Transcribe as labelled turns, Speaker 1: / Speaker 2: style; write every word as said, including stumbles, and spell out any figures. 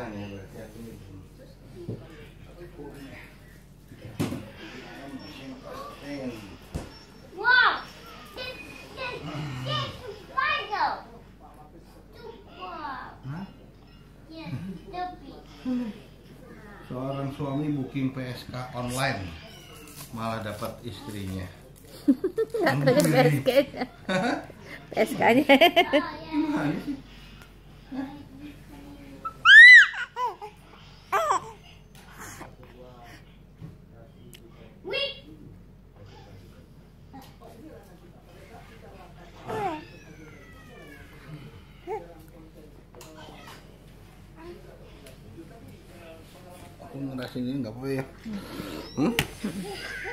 Speaker 1: Kurang ya berarti aku ini.
Speaker 2: Wow, this this this spider. Wow.
Speaker 1: Hah?
Speaker 2: Yes, stupid.
Speaker 1: Seorang suami booking P S K online malah dapat istrinya.
Speaker 3: Nggak kerja P S K-nya. P S K-nya.
Speaker 1: Gimana sih?
Speaker 2: Wait.
Speaker 1: Aku ngerasin ini nggak apa-apa ya. Hmm?